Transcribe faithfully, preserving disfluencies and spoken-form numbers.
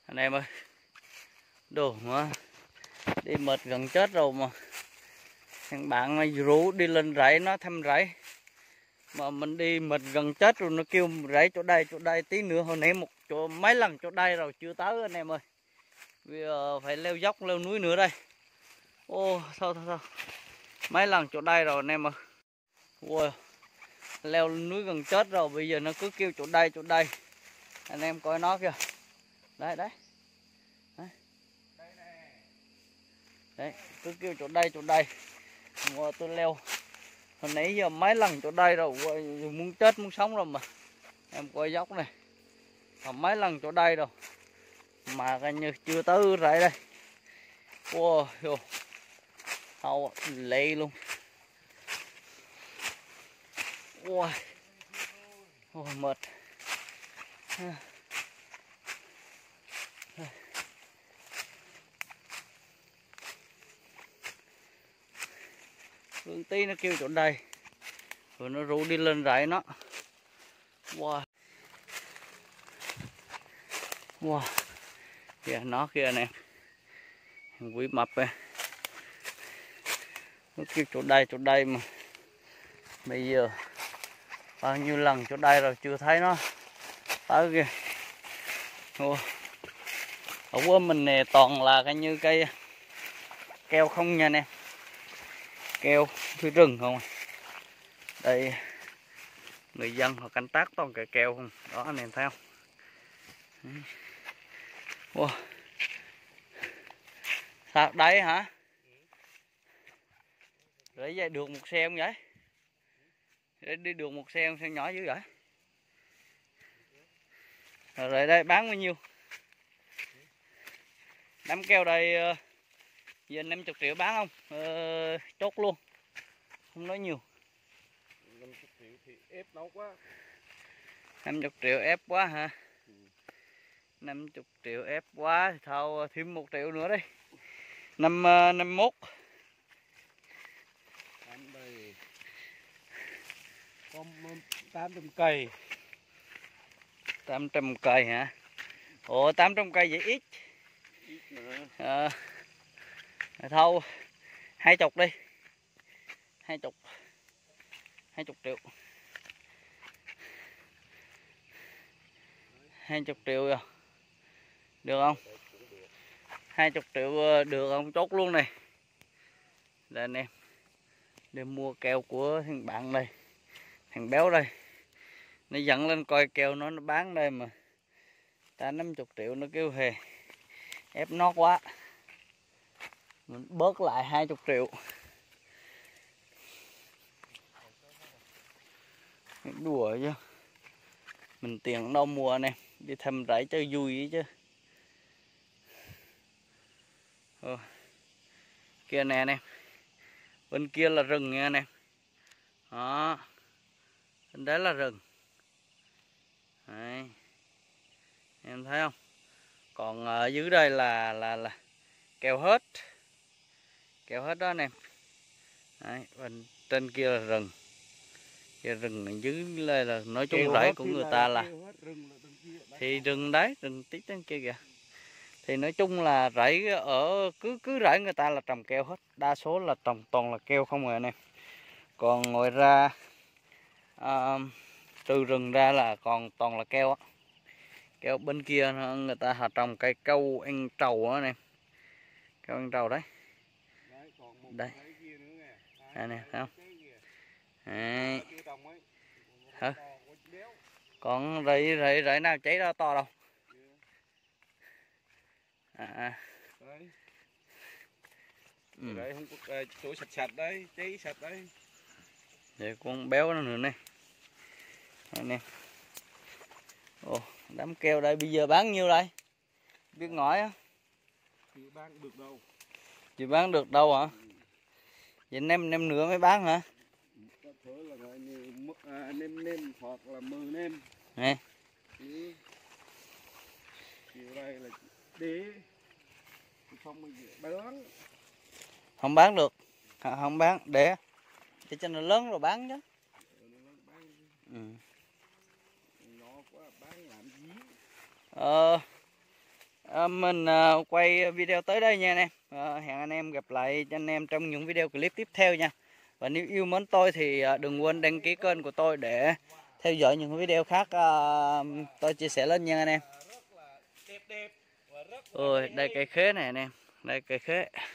Anh em ơi, đồ mà đi mệt gần chết rồi mà thằng bạn này rủ đi lên rẫy, nó thăm rẫy mà mình đi mệt gần chết rồi, nó kêu rẫy chỗ đây chỗ đây, tí nữa hồi nãy một chỗ mấy lần chỗ đây rồi chưa tới anh em ơi. Bây giờ phải leo dốc leo núi nữa đây. Ô thôi thôi thôi, mấy lần chỗ đây rồi anh em ơi. Wow, leo núi gần chết rồi, bây giờ nó cứ kêu chỗ đây chỗ đây. Anh em coi nó kìa, đấy đấy đấy, đấy cứ kêu chỗ đây chỗ đây. Wow, tôi leo hồi nãy giờ mấy lần chỗ đây rồi, wow, muốn chết muốn sống rồi mà. Em coi dốc này, còn mấy lần chỗ đây rồi mà coi như chưa tới rẫy đây. Wow, hầu lệ luôn. Wow, oh, mệt. Phương tí nó kêu chỗ đây rồi nó rủ đi lên rẫy nó. Wow, wow, kìa nó kia nè, quý mập này. Nó kêu chỗ đây chỗ đây mà bây giờ bao nhiêu lần chỗ đây rồi chưa thấy nó tới kìa. Wow. Ở quê mình nè toàn là cái như cây keo không nha nè, keo phía rừng không. Đây người dân họ canh tác toàn cây keo không đó, anh em thấy không. Wow. Sao đấy hả? Để vậy được một xe không vậy? Để đi được một xe không, xe nhỏ dữ vậy? Rồi đây bán bao nhiêu? Đám keo đây giờ năm mươi triệu bán không? Ờ, chốt luôn, không nói nhiều. năm mươi triệu thì ép nấu quá. năm mươi triệu ép quá hả? Ừ. năm mươi triệu ép quá thì thôi thêm một triệu nữa đi. Năm năm mốt. Có tám trăm cây. tám trăm cây hả? Ồ, tám trăm cây vậy ít. Ít nữa. À, thôi hai chục đi. Hai chục. Hai chục triệu. Hai chục triệu rồi. Được không? Hai chục triệu được không? Chốt luôn này. Đây anh em. Để mua keo của thằng bạn đây. Thằng béo đây. Nó dẫn lên coi keo nó nó bán đây mà. Ta năm mươi triệu nó kêu hề. Ép nó quá. Mình bớt lại hai mươi triệu. Đùa chứ. Mình tiền đâu mua anh em. Đi thăm rẫy cho vui chứ. Ờ. Kia nè anh em. Bên kia là rừng nha anh em. Đó. Bên đấy là rừng. Đấy. Em thấy không? Còn ở dưới đây là là là keo hết. Keo hết đó anh em. Đấy, bên trên kia là rừng. Kia rừng dưới đây là nói chung rẫy của người ta là thì rừng đấy, rừng tí trên kia kìa. Thì nói chung là rẫy ở cứ cứ rẫy người ta là trồng keo hết, đa số là trồng toàn là keo không rồi anh em. Còn ngoài ra à, từ rừng ra là còn toàn là keo á. Keo bên kia người ta họ trồng cây câu ăn trầu á anh em. Câu ăn trầu đấy. Đây. Đây nè, thấy không? Đấy. Hả? Còn rẫy rẫy rẫy nào cháy ra to đâu. À. Ừ. Đấy không có chỗ sạch sạch đấy, cháy sạch đấy. Để con béo nó nữa nè. Đây nè. Ồ, đám keo đây bây giờ bán nhiêu đây? Biết ngỏi á. Chưa bán được đâu. Chưa bán được đâu hả? Ừ. Vậy nem nem nữa mới bán hả? Có thể là gọi như à, nem nem hoặc là mười nem. Nè. Ừ. Chiều đây là để không bán. Không bán được. Không bán để để cho nó lớn rồi bán chứ. Ừ. Nó quá bán làm gì? Ờ, à, mình à, quay video tới đây nha anh em. À, hẹn anh em gặp lại cho anh em trong những video clip tiếp theo nha. Và nếu yêu mến tôi thì à, đừng quên đăng ký kênh của tôi để theo dõi những video khác à, tôi chia sẻ lên nha anh em. Ôi đây cây khế này anh em, đây cây khế.